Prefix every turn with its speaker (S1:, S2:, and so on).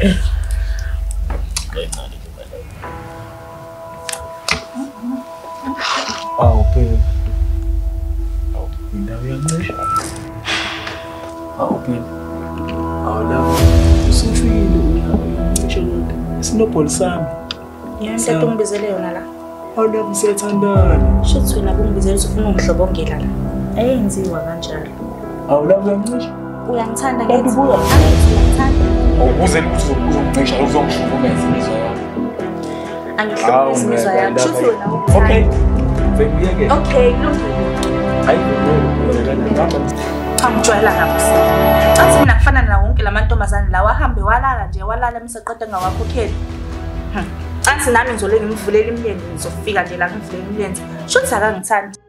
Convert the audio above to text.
S1: Awu phela. Awu indawo yangisho. Awu phela. Awu lapho usufikile ngisho lonke. Sinobholi sami.
S2: Yini into ungibizele yona la?
S1: Awu lapho siyathandana.
S2: Shothi wena bungibizele ufuna ungidlobongela la. Ayenziwa kanjalo.
S1: Awu lapho yangisho.
S2: Uyangithanda ngithi.
S1: Ubuya.
S2: Angithanda.
S1: Awubuze uzongisha uzongihlukumeza imizwa yakho.
S2: Angihlukumeza imizwa yakho. Shothi wena
S1: okay. Vekuyeke.
S2: Okay, kulungile.
S1: Hayi ngihamba.
S2: Angijwayela ngapho. Athi mina kufana nawo wonke lamantombazane lawa ahambe walala nje walala emseqede ngawakhokheli. Athi nami ngizoleke ngivulela imilenze ngizofika nje la ngivulela imilenze. Shothi akangithandi.